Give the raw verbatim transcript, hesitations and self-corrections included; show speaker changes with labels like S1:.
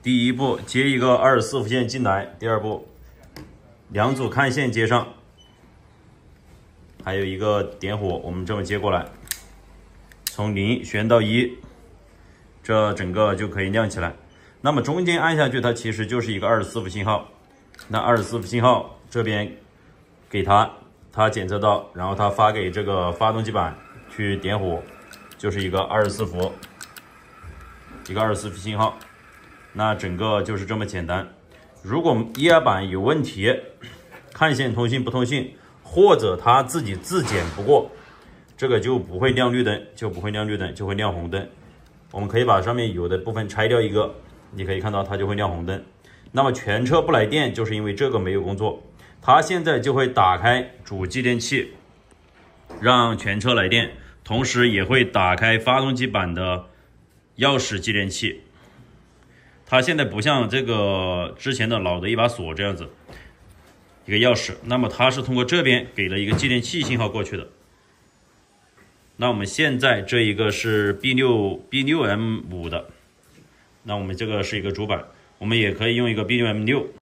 S1: 第一步接一个二十四伏线进来，第二步两组看线接上，还有一个点火，我们这么接过来，从零旋到一，这整个就可以亮起来。那么中间按下去，它其实就是一个二十四伏信号。那二十四伏信号这边给它，它检测到，然后它发给这个发动机板去点火，就是一个二十四伏，一个二十四伏信号。那整个就是这么简单。如果液压板有问题，看线通信不通信，或者它自己自检不过，这个就不会亮绿灯，就不会亮绿灯，就会亮红灯。我们可以把上面有的部分拆掉一个，你可以看到它就会亮红灯。那么全车不来电，就是因为这个没有工作，它现在就会打开主继电器，让全车来电，同时也会打开发动机板的钥匙继电器。它现在不像这个之前的老的一把锁这样子一个钥匙，那么它是通过这边给了一个继电器信号过去的。那我们现在这一个是 B 六 B 六 M 五 的，那我们这个是一个主板，我们也可以用一个 B 六 M 六。